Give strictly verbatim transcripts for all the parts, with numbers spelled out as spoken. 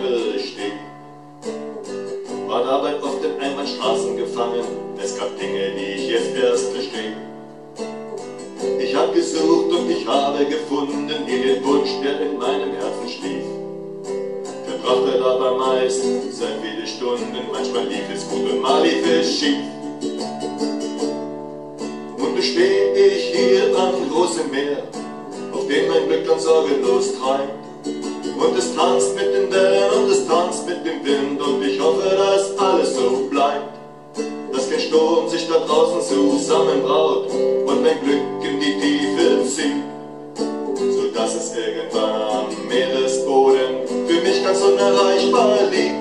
Ampel steht. War dabei oft in Einbahnstraßen gefangen, es gab Dinge, die ich jetzt erst verstehe. Ich hab gesucht und ich habe gefunden, nie den Wunsch, der in meinem Herzen schlief. Verbrachte dabei meist sehr viele Stunden, manchmal lief es gut und mal lief es schief. Nun steh ich hier am großen Meer, auf dem mein Glück ganz sorgenlos treibt. Und es tanzt mit den Wellen und es tanzt mit dem Wind, und ich hoffe, dass alles so bleibt. Dass kein Sturm sich da draußen zusammenbraut und mein Glück in die Tiefe zieht, so dass es irgendwann am Meeresboden für mich ganz unerreichbar liegt.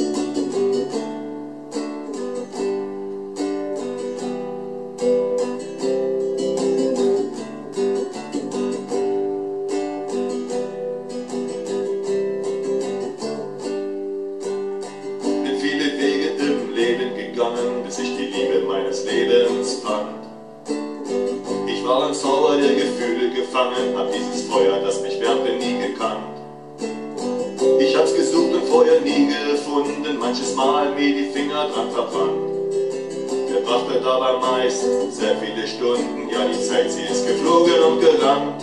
Bis ich die Liebe meines Lebens fand. Ich war im Zauber der Gefühle gefangen, hab dieses Feuer, das mich wärmte, nie gekannt. Ich hab's gesucht und Feuer nie gefunden, manches Mal mir die Finger dran verbrannt. Verbrachte dabei meist sehr viele Stunden, ja die Zeit, sie ist geflogen und gerannt.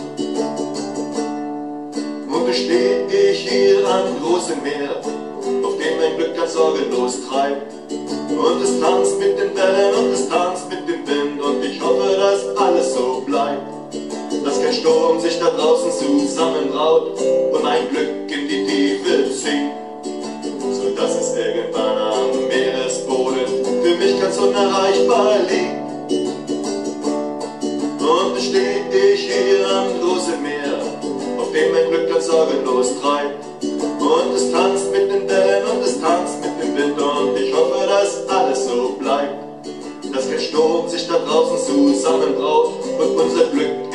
Nun steh ich hier am großen Meer, auf dem mein Glück ganz sorgenlos treibt. Und es tanzt mit den Wellen und es tanzt mit dem Wind, und ich hoffe, dass alles so bleibt. Dass kein Sturm sich da draußen zusammenbraut und mein Glück in die Tiefe zieht, so dass es irgendwann am Meeresboden für mich ganz unerreichbar liegt. Und steh ich hier am großen Meer, auf dem mein Glück ganz sorgenlos treibt. Und es tanzt mit den Wellen und es tanzt mit dem Wind, und ich hoffe, dass alles so bleibt. Dass kein Sturm sich da draußen zusammenbraut und unser Glück